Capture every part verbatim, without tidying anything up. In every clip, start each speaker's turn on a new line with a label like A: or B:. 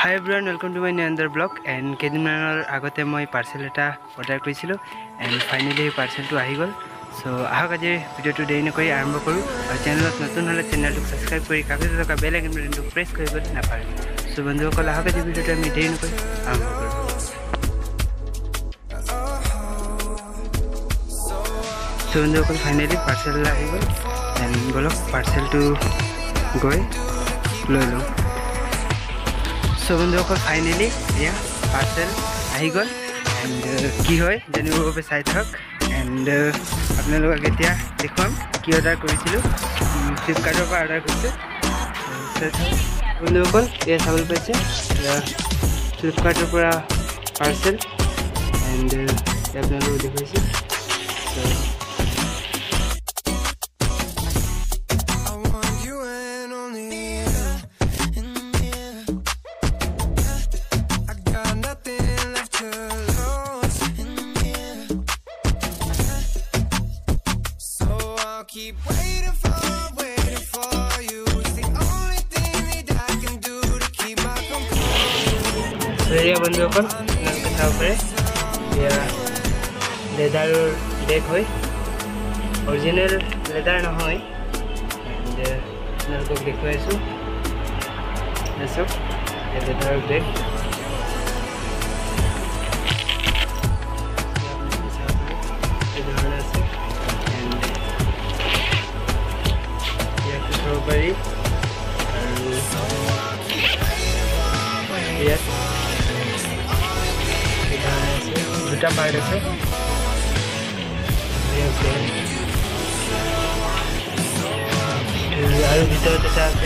A: Hi everyone, welcome to my new another vlog. And কেইদিনমানৰ আগতে মই পাৰ্সেল এটা অৰ্ডাৰ কৰিছিলোঁ and finally পাৰ্সেলটো আহি গ'ল. So আহক আজি ভিডিঅ'টো দেৰি নকৰি আৰম্ভ কৰোঁ আৰু চেনেলত নতুন হ'লে চেনেলটো সাবস্ক্ৰাইব কৰি কাষতে থকা বেল আইকন বাটনটো প্ৰেছ কৰিব নাপাহৰিব. So বন্ধুসকল আহক আজি ভিডিঅ'টো আমি দেৰি নকৰি আৰম্ভ কৰোঁ. So বন্ধুসকল ফাইনেলি পাৰ্সেল আহি গ'ল and বলক পাৰ্সেলটো গৈ লৈ লওঁ. So বন্ধুসকল ফাইনেলি এয়া পাৰ্সেল আহি গ'ল and কি হয় জানিবৰ বাবে চাই থাকক and আপোনালোকক এতিয়া দেখুৱাম কি অৰ্ডাৰ কৰিছিলোঁ ফ্লিপকাৰ্টৰ পৰা অৰ্ডাৰ কৰিছোঁ. বন্ধুসকল এয়া চাবলৈ পাইছে এয়া ফ্লিপকাৰ্টৰ পৰা পাৰ্সেল and আপোনালোকক দেখুৱাইছোঁ.
B: Keep waiting for, waiting for you. It's the only thing that I can do to keep my composure.
A: So yeah, বন্ধুসকল আপোনালোকে চাব পাৰে এয়া লেডাৰৰ বেগ হয়, অৰিজিনেল লেডাৰ নহয় and আপোনালোকক দেখুৱাইছোঁ. চাওক লেডাৰৰ বেগ পাৰি আৰু ইয়াত দুটা পাৰ্ট আছে আৰু ভিতৰত এটা আছে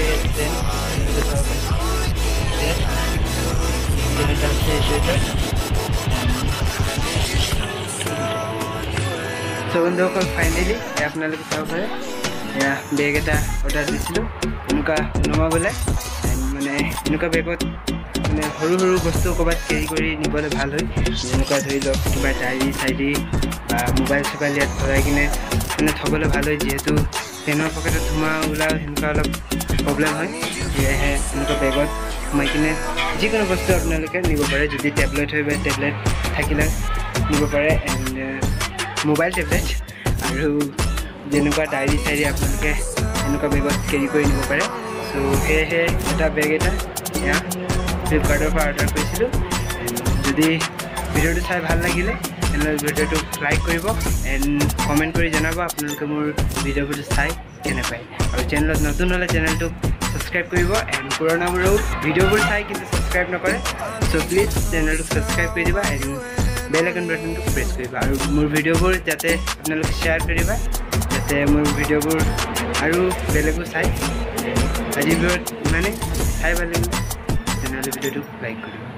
A: বন্ধুসকল ফাইনেলি আপোনালোকে চাব পাৰে এয়া বেগ এটা অৰ্ডাৰ দিছিলোঁ এনেকুৱা নমাবলৈ মানে এনেকুৱা বেগত মানে সৰু সৰু বস্তু ক'ৰবাত কেৰি কৰি নিবলৈ ভাল হয়, যেনেকুৱা ধৰি লওক কিবা ডায়েৰী চায়েৰী বা মোবাইল চোবাইল ইয়াত ভৰাই কিনে মানে থ'বলৈ ভাল হয়, যিহেতু পেনৰ পকেটত সোমোৱা ওলাও সেনেকুৱা অলপ প্ৰব্লেম হয়. সেয়েহে এনেকুৱা বেগত সোমাই কিনে যিকোনো বস্তু আপোনালোকে নিব পাৰে. যদি টেবলেট হয় বা টেবলেট থাকিলে নিব পাৰে এণ্ড মোবাইল টেবলেট আৰু যেনেকুৱা ডায়েৰী চায়েৰী আপোনালোকে এনেকুৱা বেগত কেৰি কৰি নিব পাৰে. চ' সেয়েহে এটা বেগ এটা এয়া ফ্লিপকাৰ্টৰ পৰা অৰ্ডাৰ কৰিছিলোঁ. যদি ভিডিঅ'টো চাই ভাল লাগিলে তেনেহ'লে ভিডিঅ'টো লাইক কৰিব এণ্ড কমেণ্ট কৰি জনাব আপোনালোকে মোৰ ভিডিঅ'বোৰ চাই কেনে পায়. আৰু চেনেলত নতুন হ'লে চেনেলটোক ছাবস্ক্ৰাইব কৰিব এণ্ড পুৰণাবোৰেও ভিডিঅ'বোৰ চাই কিন্তু ছাবস্ক্ৰাইব নকৰে. চ' প্লিজ চেনেলটোক ছাবস্ক্ৰাইব কৰি দিবা এণ্ড বেল আইকন বাটনটো প্ৰেছ কৰিবা আৰু মোৰ ভিডিঅ'বোৰ যাতে আপোনালোকে শ্বেয়াৰ কৰিবা যাতে মোৰ ভিডিঅ'বোৰ আৰু বেলেগো চাই. আজিৰ ভিডিঅ'ত ইমানেই চাই ভাল লাগিলে তেনেহ'লে ভিডিঅ'টো লাইক কৰিব.